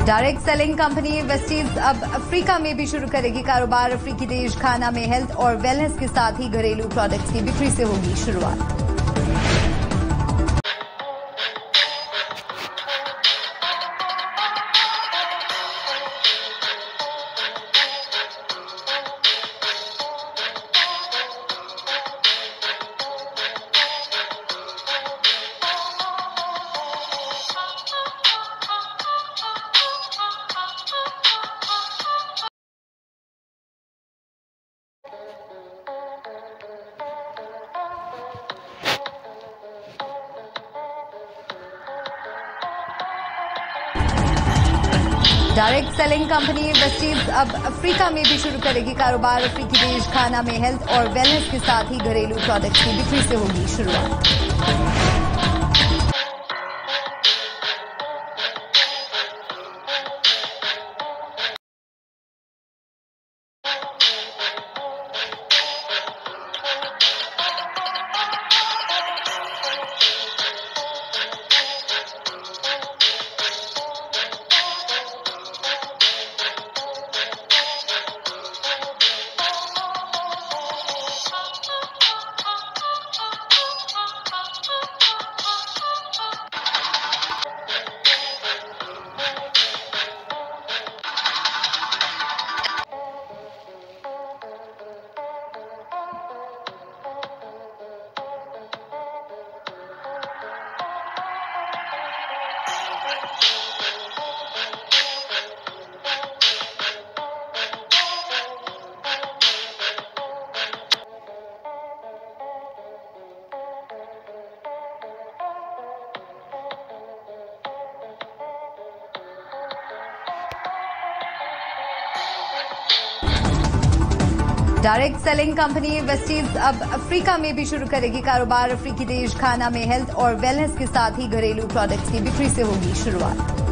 Direct selling company Vestige अब Africa में भी शुरू करेगी कारोबार। अफ्रीकी देश घाना में हेल्थ और वेलनेस के साथ ही घरेलू प्रोडक्ट्स की बिक्री से होगी शुरुआत। डायरेक्ट सेलिंग कंपनी वेस्टीज अब अफ्रीका में भी शुरू करेगी कारोबार। अफ्रीकी देश घाना में हेल्थ और वेलनेस के साथ ही घरेलू प्रोडक्ट्स की बिक्री से होगी शुरुआत। डायरेक्ट सेलिंग कंपनी वेस्टीज अब अफ्रीका में भी शुरू करेगी कारोबार। अफ्रीकी देश घाना में हेल्थ और वेलनेस के साथ ही घरेलू प्रोडक्ट्स की बिक्री से होगी शुरुआत।